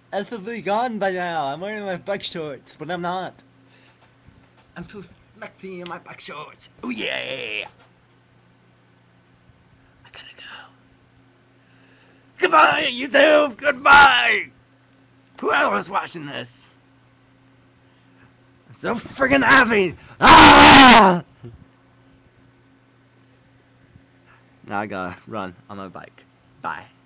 Probably gone by now. I'm wearing my bike shorts, but I'm not. I'm too sexy in my bike shorts. Oh yeah! I gotta go. Goodbye, YouTube! Goodbye! Whoever's watching this. I'm so friggin' happy! Ah! Now I gotta run on my bike. Bye.